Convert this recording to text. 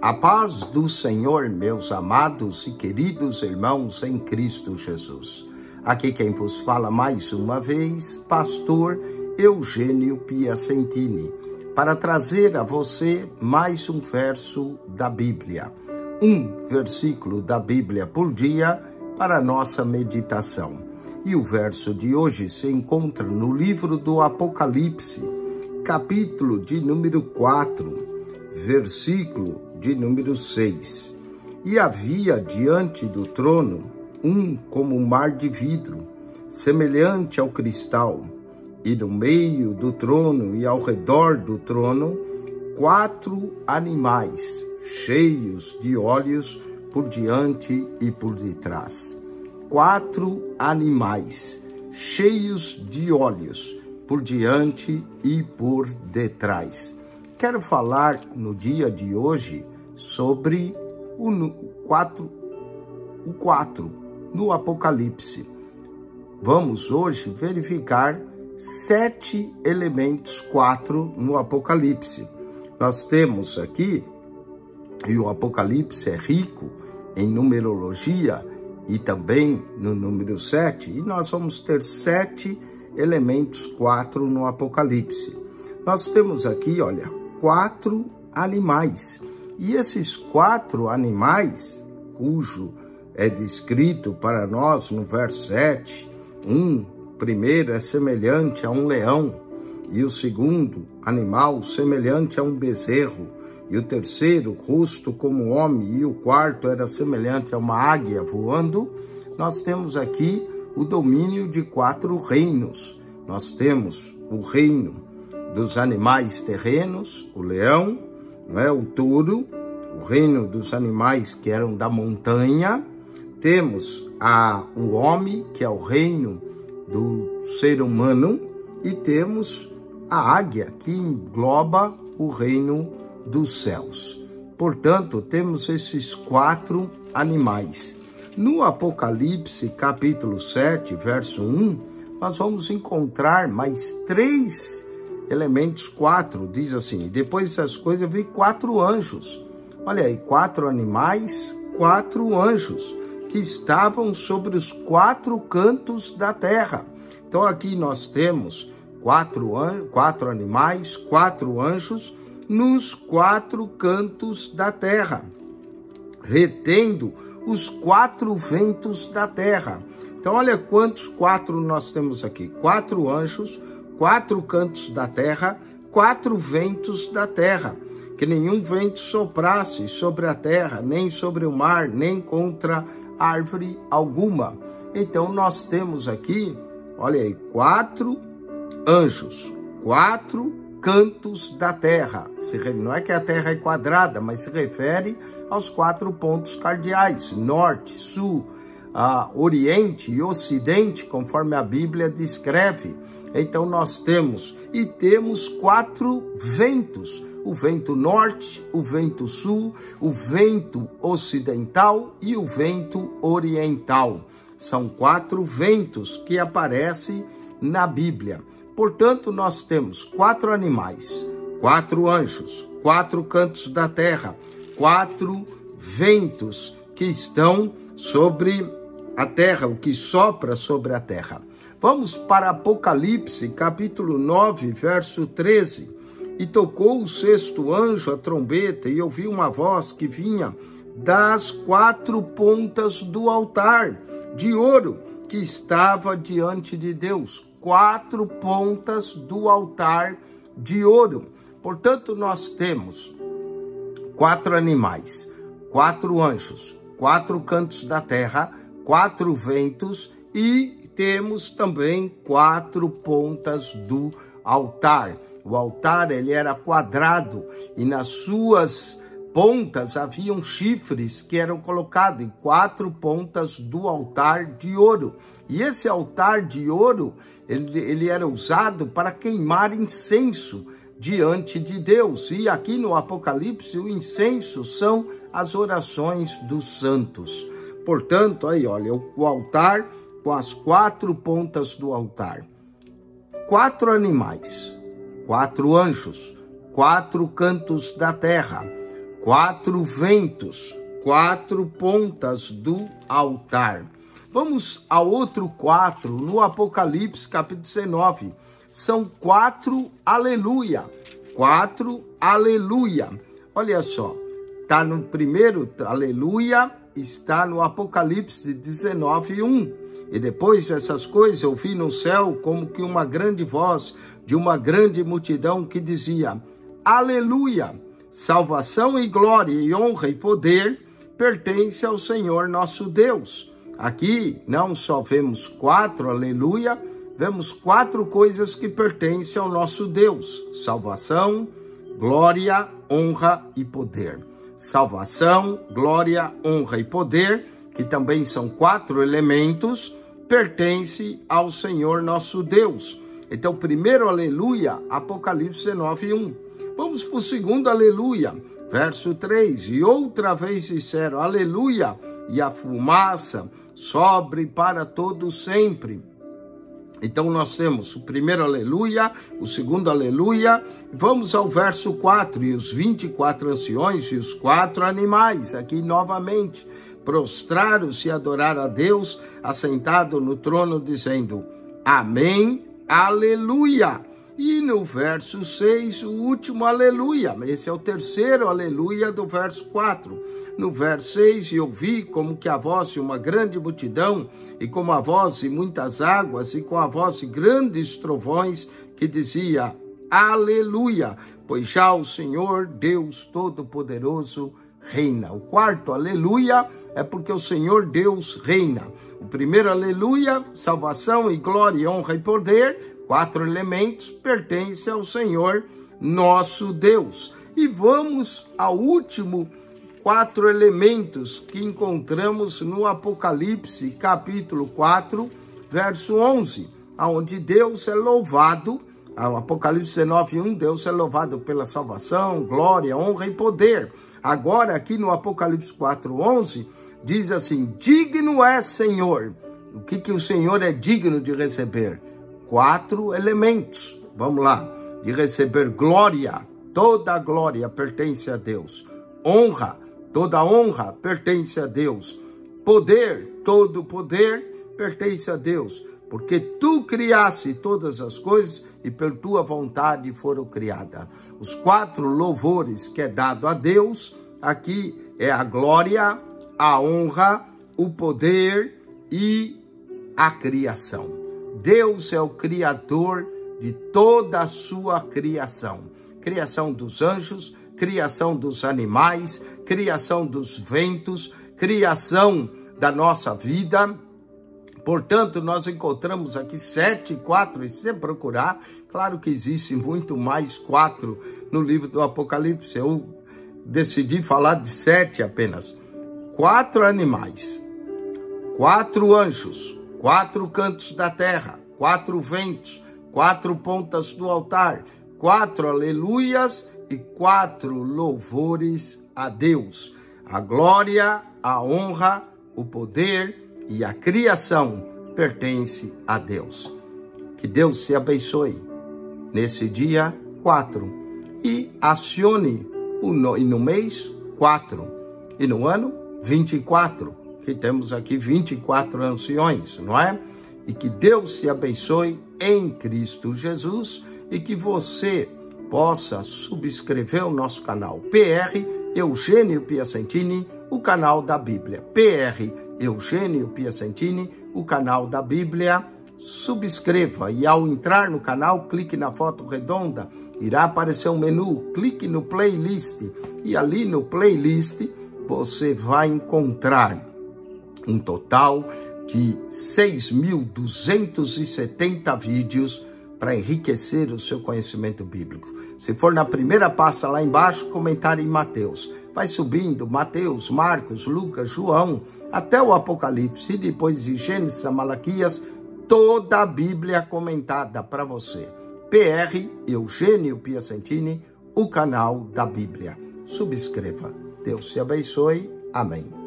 A paz do Senhor, meus amados e queridos irmãos em Cristo Jesus. Aqui quem vos fala mais uma vez, pastor Eugênio Piacentini, para trazer a você mais um verso da Bíblia. Um versículo da Bíblia por dia para nossa meditação. E o verso de hoje se encontra no livro do Apocalipse, capítulo de número 4, versículo de número 6. E havia diante do trono um como um mar de vidro, semelhante ao cristal, e no meio do trono e ao redor do trono, 4 animais, cheios de olhos por diante e por detrás. 4 animais, cheios de olhos por diante e por detrás. Quero falar no dia de hoje sobre o 4 no Apocalipse. Vamos hoje verificar 7 elementos 4 no Apocalipse. Nós temos aqui, e o Apocalipse é rico em numerologia e também no número 7, e nós vamos ter 7 elementos 4 no Apocalipse. Nós temos aqui, olha, 4 animais. E esses 4 animais, cujo é descrito para nós no verso 7, primeiro é semelhante a um leão, e o segundo animal semelhante a um bezerro, e o terceiro rosto como homem, e o quarto era semelhante a uma águia voando. Nós temos aqui o domínio de 4 reinos. Nós temos o reino dos animais terrenos, o leão, o touro, o reino dos animais que eram da montanha. Temos o homem, que é o reino do ser humano, e temos a águia, que engloba o reino dos céus. Portanto, temos esses 4 animais. No Apocalipse, capítulo 7, verso 1, nós vamos encontrar mais 3 elementos 4, diz assim: depois dessas coisas eu vi 4 anjos. Olha aí, 4 animais, 4 anjos, que estavam sobre os 4 cantos da terra. Então aqui nós temos 4 animais, 4 anjos, nos 4 cantos da terra, retendo os 4 ventos da terra. Então olha quantos 4 nós temos aqui: 4 anjos, 4 cantos da terra, 4 ventos da terra, que nenhum vento soprasse sobre a terra, nem sobre o mar, nem contra árvore alguma. Então nós temos aqui, olha aí, 4 anjos, 4 cantos da terra. Não é que a terra é quadrada, mas se refere aos 4 pontos cardeais: norte, sul, oriente e ocidente, conforme a Bíblia descreve. Então nós temos 4 ventos: o vento norte, o vento sul, o vento ocidental e o vento oriental. São 4 ventos que aparecem na Bíblia. Portanto, nós temos 4 animais, 4 anjos, 4 cantos da terra, 4 ventos que estão sobre a terra, o que sopra sobre a terra. Vamos para Apocalipse, capítulo 9, verso 13. E tocou o 6º anjo a trombeta, e ouvi uma voz que vinha das 4 pontas do altar de ouro que estava diante de Deus. 4 pontas do altar de ouro. Portanto, nós temos 4 animais, 4 anjos, 4 cantos da terra, 4 ventos, e temos também 4 pontas do altar. O altar, ele era quadrado, e nas suas pontas haviam chifres que eram colocados em 4 pontas do altar de ouro. E esse altar de ouro, ele era usado para queimar incenso diante de Deus. E aqui no Apocalipse, o incenso são as orações dos santos. Portanto, aí olha, o altar com as 4 pontas do altar. 4 animais, 4 anjos, 4 cantos da terra, 4 ventos, 4 pontas do altar. Vamos ao outro 4, no Apocalipse, capítulo 19. São 4 aleluia. 4 aleluia. Olha só, está no primeiro aleluia, está no Apocalipse 19:1. E depois dessas coisas eu vi no céu como que uma grande voz de uma grande multidão que dizia: aleluia, salvação e glória e honra e poder pertence ao Senhor nosso Deus. Aqui não só vemos 4 aleluia, vemos 4 coisas que pertencem ao nosso Deus: salvação, glória, honra e poder. Salvação, glória, honra e poder, que também são 4 elementos, pertence ao Senhor nosso Deus. Então, primeiro aleluia, Apocalipse 19:1. Vamos para o segundo aleluia, verso 3. E outra vez disseram aleluia, e a fumaça sobre para todo sempre. Então nós temos o primeiro aleluia, o segundo aleluia. Vamos ao verso 4. E os 24 anciões e os 4 animais, aqui novamente, prostraram-se e adoraram a Deus, assentado no trono, dizendo: amém, aleluia. E no verso 6, o último aleluia. Esse é o terceiro aleluia do verso 4. No verso 6, e ouvi como que a voz de uma grande multidão, e como a voz de muitas águas, e com a voz de grandes trovões, que dizia: aleluia, pois já o Senhor Deus Todo-Poderoso reina. O quarto aleluia é porque o Senhor Deus reina. O primeiro aleluia, salvação e glória, honra e poder, 4 elementos, pertencem ao Senhor nosso Deus. E vamos ao último 4 elementos que encontramos no Apocalipse, capítulo 4, verso 11, onde Deus é louvado. O Apocalipse 19:1, Deus é louvado pela salvação, glória, honra e poder. Agora, aqui no Apocalipse 4:11, diz assim: digno é Senhor. O que o Senhor é digno de receber? 4 elementos. Vamos lá. De receber glória, toda a glória pertence a Deus. Honra, toda a honra pertence a Deus. Poder, todo o poder pertence a Deus. Porque tu criaste todas as coisas e por tua vontade foram criadas. Os 4 louvores que é dado a Deus, aqui é a glória, a honra, o poder e a criação. Deus é o Criador de toda a sua criação. Criação dos anjos, criação dos animais, criação dos ventos, criação da nossa vida. Portanto, nós encontramos aqui 7, 4, e se você procurar, claro que existe muito mais 4 no livro do Apocalipse. Eu decidi falar de 7 apenas. 4 animais, 4 anjos, 4 cantos da terra, 4 ventos, 4 pontas do altar, 4 aleluias e 4 louvores a Deus. A glória, a honra, o poder e a criação pertence a Deus. Que Deus te abençoe nesse dia 4 e acione no mês 4 e no ano 24, que temos aqui 24 anciões, não é? E que Deus te abençoe em Cristo Jesus e que você possa subscrever o nosso canal PR Eugênio Piacentini, o canal da Bíblia. PR Eugênio Piacentini, o canal da Bíblia. Subscreva e ao entrar no canal, clique na foto redonda, irá aparecer um menu, clique no playlist e ali no playlist você vai encontrar um total de 6.270 vídeos para enriquecer o seu conhecimento bíblico. Se for na primeira, passa lá embaixo, comentário em Mateus. Vai subindo, Mateus, Marcos, Lucas, João, até o Apocalipse, e depois de Gênesis a Malaquias, toda a Bíblia comentada para você. PR Eugênio Piacentini, o canal da Bíblia. Subscreva. Deus te abençoe. Amém.